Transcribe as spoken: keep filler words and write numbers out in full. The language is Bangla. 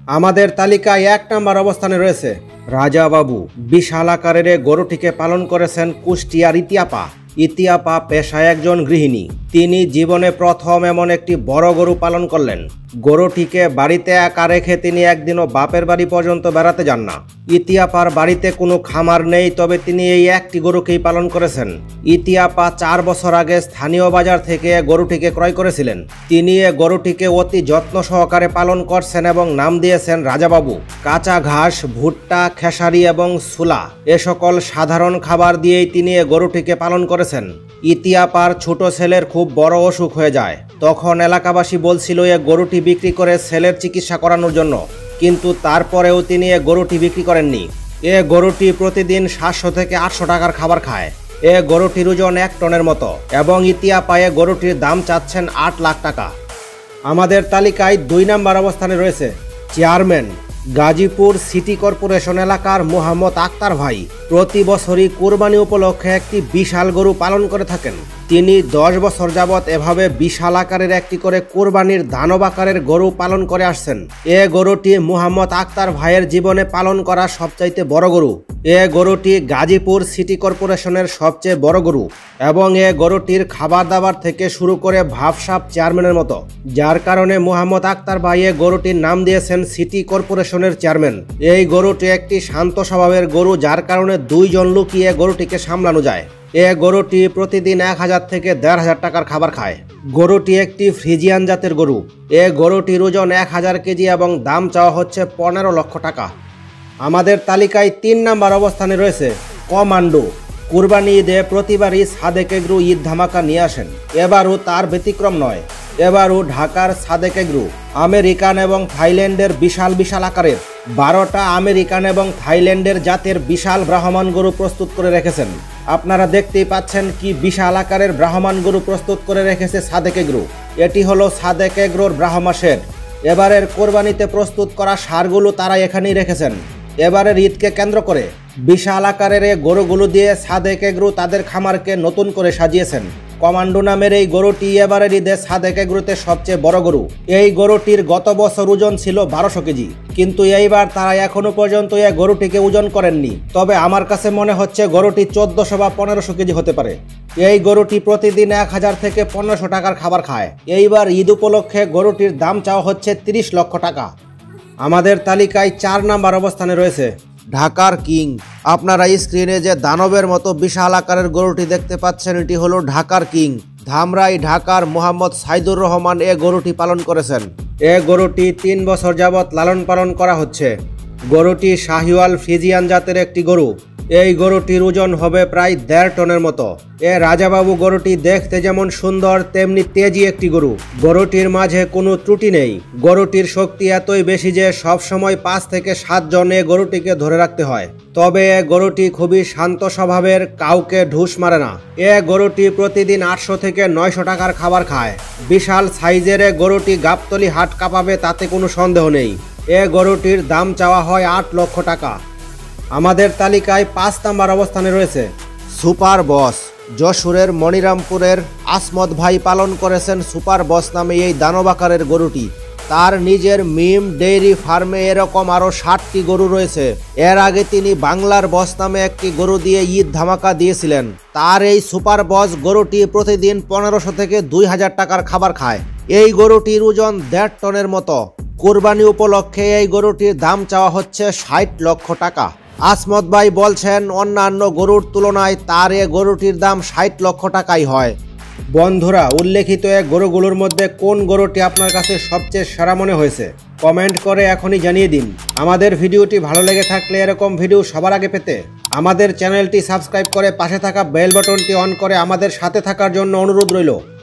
আমাদের তালিকায় এক নম্বর অবস্থানে রয়েছে রাজাবাবু। বিশাল আকারের গরুটিকে পালন করেছেন কুষ্টিয়ার ইতিয়াপা। ইতিয়াপা পেশায় একজন গৃহিণী। তিনি জীবনে প্রথম এমন একটি বড় গরু পালন করলেন। গরুটিকে বাড়িতে একা রেখে তিনি একদিনও বাপের বাড়ি পর্যন্ত বেড়াতে যান না। ইতিয়াপার বাড়িতে কোনো খামার নেই, তবে তিনি এই একটি গরুকেই পালন করেছেন। ইতিয়াপা চার বছর আগে স্থানীয় বাজার থেকে গরুটিকে ক্রয় করেছিলেন। তিনি এ গরুটিকে অতি যত্ন সহকারে পালন করছেন এবং নাম দিয়েছেন রাজাবাবু। কাঁচা ঘাস, ভুট্টা, খেসারি এবং সুলা এ সকল সাধারণ খাবার দিয়েই তিনি এ গরুটিকে পালন করেছেন। ইতিয়াপার ছোট ছেলের খুব বড় অসুখ হয়ে যায়। তখন এলাকাবাসী বলছিল এ গরুটি বিক্রি করে ছেলের চিকিৎসা করানোর জন্য, কিন্তু তারপরেও তিনি এ গরুটি বিক্রি করেননি। এ গরুটি প্রতিদিন সাতশো থেকে আটশো টাকার খাবার খায়। এ গরুটির ওজন এক টনের মতো এবং ইতিয়াপা এ গরুটির দাম চাচ্ছেন আট লাখ টাকা। আমাদের তালিকায় দুই নম্বর অবস্থানে রয়েছে চেয়ারম্যান। গাজীপুর সিটি কর্পোরেশন এলাকার মোহাম্মদ আক্তার ভাই প্রতি বছরই কোরবানি উপলক্ষে একটি বিশাল গরু পালন করে থাকেন। তিনি দশ বছর যাবৎ এভাবে বিশাল আকারের একটি করে কোরবানির দানব আকারের গরু পালন করে আসছেন। এ গরুটি মোহাম্মদ আক্তার ভাইয়ের জীবনে পালন করা সবচাইতে বড় গরু। এ গরুটি গাজীপুর সিটি কর্পোরেশনের সবচেয়ে বড় গরু এবং এ গরুটির খাবার দাবার থেকে শুরু করে ভাবসাব চেয়ারম্যানের মতো, যার কারণে মোহাম্মদ আক্তার ভাই এ গরুটির নাম দিয়েছেন সিটি কর্পোরেশনের চেয়ারম্যান। এই গরুটি একটি শান্ত স্বভাবের গরু, যার কারণে দুইজন লোকই এ গরুটিকে সামলানো যায়। এ গরুটি প্রতিদিন এক হাজার থেকে দেড় হাজার টাকার খাবার খায়। গরুটি একটি ফ্রিজিয়ান জাতের গরু। এ গরুটির ওজন এক হাজার কেজি এবং দাম চাওয়া হচ্ছে পনেরো লক্ষ টাকা। আমাদের তালিকায় তিন নম্বর অবস্থানে রয়েছে কমান্ডো। কুরবানি ঈদে প্রতিবারই সাদেক এগ্রো ঈদ ধামাকা নিয়ে আসেন। এবারও তার ব্যতিক্রম নয়। এবারও ঢাকার সাদেক এগ্রো আমেরিকান এবং থাইল্যান্ডের বিশাল বিশাল আকারের বারোটা আমেরিকান এবং থাইল্যান্ডের জাতের বিশাল ব্রাহ্মণ গরু প্রস্তুত করে রেখেছেন। আপনারা দেখতেই পাচ্ছেন কি বিশাল আকারের ব্রাহ্মণ গরু প্রস্তুত করে রেখেছে সাদেক এগ্রো। এটি হলো সাদেক এগ্রোর ব্রাহ্মা শেড। এবারের কোরবানিতে প্রস্তুত করা সারগুলো তারা এখানেই রেখেছেন। এবারের ঈদকে কেন্দ্র করে বিশাল আকারের এই গরুগুলো দিয়ে সাদেক এগ্রো তাদের খামারকে নতুন করে সাজিয়েছেন। কমান্ডো নামের এই গরুটি এবারের ঈদে সাদেক এগ্রোতে সবচেয়ে বড় গরু। এই গরুটির গত বছর ওজন ছিল বারোশো কেজি, কিন্তু এইবার তারা এখনো পর্যন্ত এই গরুটিকে ওজন করেননি। তবে আমার কাছে মনে হচ্ছে গরুটি চোদ্দশো বা পনেরোশো কেজি হতে পারে। এই গরুটি প্রতিদিন এক হাজার থেকে পনেরোশো টাকার খাবার খায়। এইবার ঈদ উপলক্ষে গরুটির দাম চাওয়া হচ্ছে তিরিশ লক্ষ টাকা। আমাদের তালিকায় চার নাম্বার অবস্থানে রয়েছে ঢাকার কিং। আপনারা স্ক্রিনে যে দানবের মতো বিশাল আকারের গরুটি দেখতে পাচ্ছেন, এটি হলো ঢাকার কিং। ধামরাই ঢাকার মোহাম্মদ সাইদুর রহমান এ গরুটি পালন করেছেন। এ গরুটি তিন বছর যাবৎ লালন পালন করা হচ্ছে। গরুটি শাহিওয়াল ফ্রিজিয়ান জাতের একটি গরু। এই গরুটির ওজন হবে প্রায় দেড় টনের মতো। এ রাজাবাবু গরুটি দেখতে যেমন সুন্দর তেমনি তেজি একটি গরু। গরুটির মাঝে কোনো ত্রুটি নেই। গরুটির শক্তি এতই বেশি যে সব সময় পাঁচ থেকে সাত জন এ গরুটিকে ধরে রাখতে হয়। তবে এ গরুটি খুবই শান্ত স্বভাবের, কাউকে ঢুস মারে না। এ গরুটি প্রতিদিন আটশো থেকে নয়শো টাকার খাবার খায়। বিশাল সাইজের এ গরুটি গাবতলি হাট কাঁপাবে তাতে কোনো সন্দেহ নেই। এ গরুটির দাম চাওয়া হয় আট লক্ষ টাকা। আমাদের তালিকায় পাঁচ নাম্বার অবস্থানে রয়েছে সুপার বস। যশোরের মনিরামপুরের আসমত ভাই পালন করেছেন সুপার বস নামে এই দানব আকারের গরুটি। তার নিজের মিম ডেইরি ফার্মে এরকম আরও ষাটটি গরু রয়েছে। এর আগে তিনি বাংলার বস নামে একটি গরু দিয়ে ঈদ ধামাকা দিয়েছিলেন। তার এই সুপার বস গরুটি প্রতিদিন পনেরোশো থেকে দুই হাজার টাকার খাবার খায়। এই গরুটির ওজন দেড় টনের মতো। কোরবানি উপলক্ষে এই গরুটির দাম চাওয়া হচ্ছে ষাট লক্ষ টাকা। আসমত ভাই বলছেন অন্যান্য গরুর তুলনায় তার এ গরুটির দাম ষাট লক্ষ টাকাই হয়। বন্ধুরা, উল্লেখিত এক গরুগুলোর মধ্যে কোন গরুটি আপনার কাছে সবচেয়ে সেরা মনে হয়েছে কমেন্ট করে এখনই জানিয়ে দিন। আমাদের ভিডিওটি ভালো লেগে থাকলে এরকম ভিডিও সবার আগে পেতে আমাদের চ্যানেলটি সাবস্ক্রাইব করে পাশে থাকা বেল বাটনটি অন করে আমাদের সাথে থাকার জন্য অনুরোধ রইল।